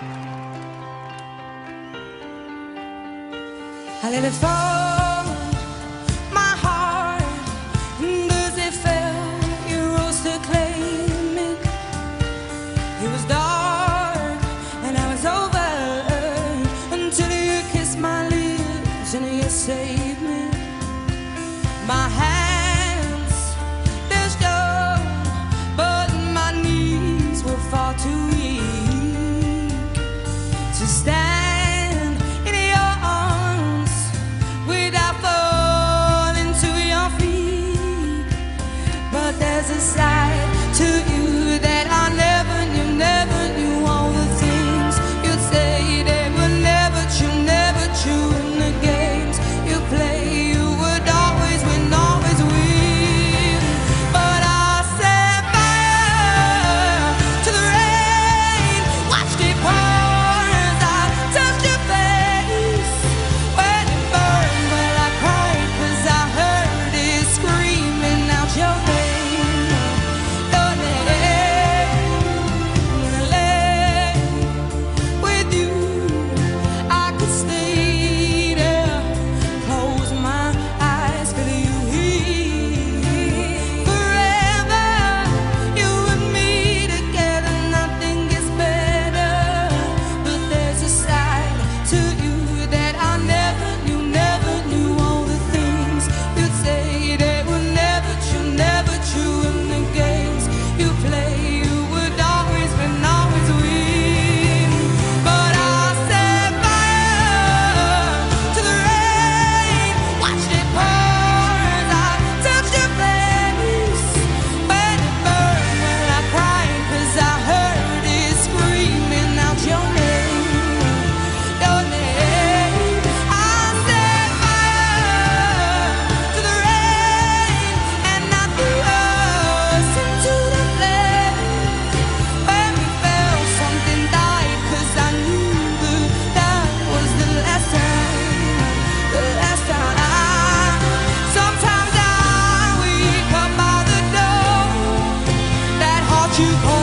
I let it fall, my heart, and as it fell, you rose to claim it. It was dark, and I was over, until you kissed my lips, and you saved me. My hands, they're strong, but my knees were far too weak to stand a side to you that I never knew all the things you'd say they were never true in the games you play, you would always win, always win. But I set fire to the rain, watched it pour as I touched your face. When it burned, well I cried 'cause I heard it screaming out your name. You